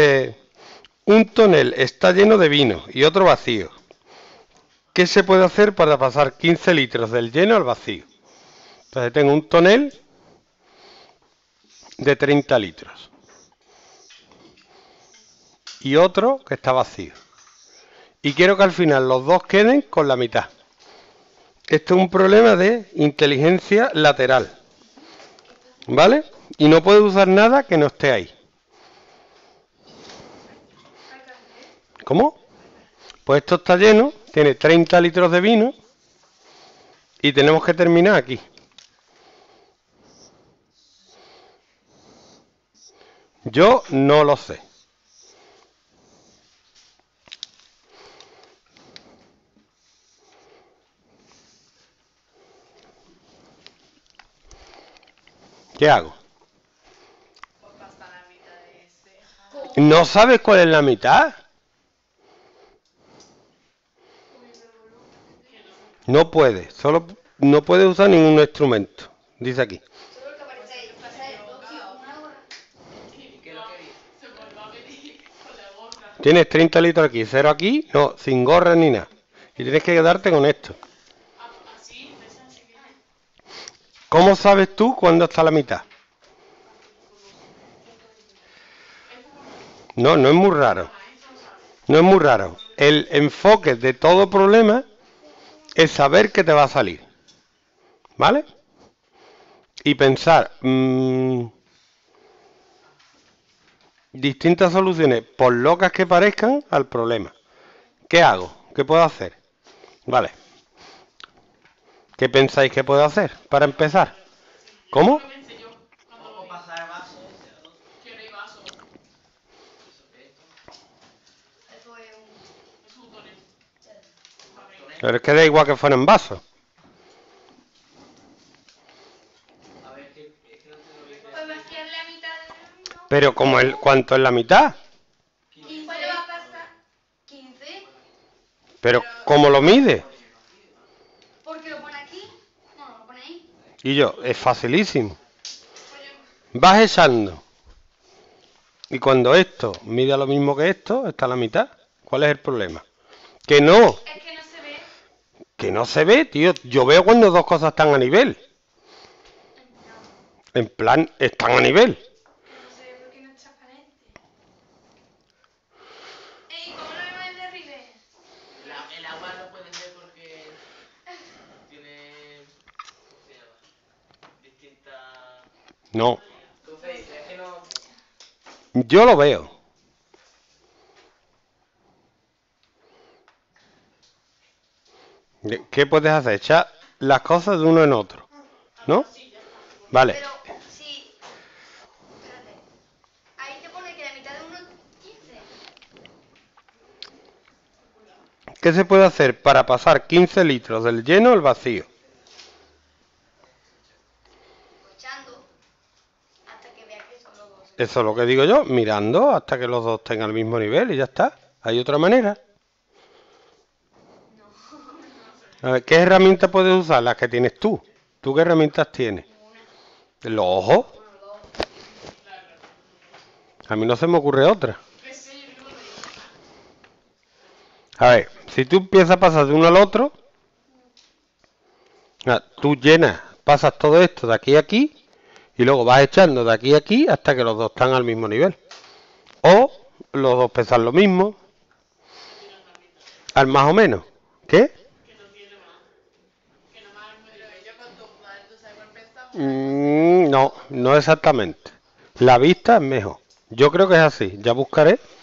Un tonel está lleno de vino y otro vacío. ¿Qué se puede hacer para pasar 15 litros del lleno al vacío? Entonces tengo un tonel de 30 litros y otro que está vacío. Y quiero que al final los dos queden con la mitad. Esto es un problema de inteligencia lateral, ¿vale? Y no puedo usar nada que no esté ahí. ¿Cómo? Pues esto está lleno, tiene 30 litros de vino y tenemos que terminar aquí. Yo no lo sé. ¿Qué hago? ¿No sabes cuál es la mitad? No puede, solo no puede usar ningún instrumento, dice aquí. Tienes 30 litros aquí, 0 aquí, no, sin gorra ni nada. Y tienes que quedarte con esto. ¿Cómo sabes tú cuándo está la mitad? No, no es muy raro. No es muy raro. El enfoque de todo problema es saber que te va a salir. ¿Vale? Y pensar distintas soluciones, por locas que parezcan, al problema. ¿Qué hago? ¿Qué puedo hacer? Vale. ¿Qué pensáis que puedo hacer para empezar? ¿Cómo? Pero es que da igual que fueran vasos. Pero como ¿cuánto es la mitad? 15 va a pasar 15. Pero ¿cómo lo mide? ¿Por qué lo pone aquí? No, lo pone ahí. Y yo, es facilísimo. Vas echando. Y cuando esto mide lo mismo que esto, está a la mitad. ¿Cuál es el problema? Que no. Es que no se ve. Que no se ve, tío. Yo veo cuando dos cosas están a nivel. En plan, están a nivel. No se ve porque no es transparente. ¿Y cómo lo vemos desde arriba? El agua no puede ser porque tiene distintas... No. Entonces, es que no... Yo lo veo. ¿Qué puedes hacer? Echar las cosas de uno en otro. ¿No? Vale. Pero sí. Espérate. Ahí te pone que la mitad de uno es 15. ¿Qué se puede hacer para pasar 15 litros del lleno al vacío? Echando hasta que vea que son los dos. Eso es lo que digo yo, mirando hasta que los dos tengan el mismo nivel y ya está. ¿Hay otra manera? A ver, ¿qué herramientas puedes usar? Las que tienes tú. ¿Tú qué herramientas tienes? ¿Los ojos? A mí no se me ocurre otra. A ver, si tú empiezas a pasar de uno al otro, tú llenas, pasas todo esto de aquí a aquí y luego vas echando de aquí a aquí hasta que los dos están al mismo nivel. O los dos pesan lo mismo, al más o menos. ¿Qué? No, no exactamente. La vista es mejor. Yo creo que es así. Ya buscaré.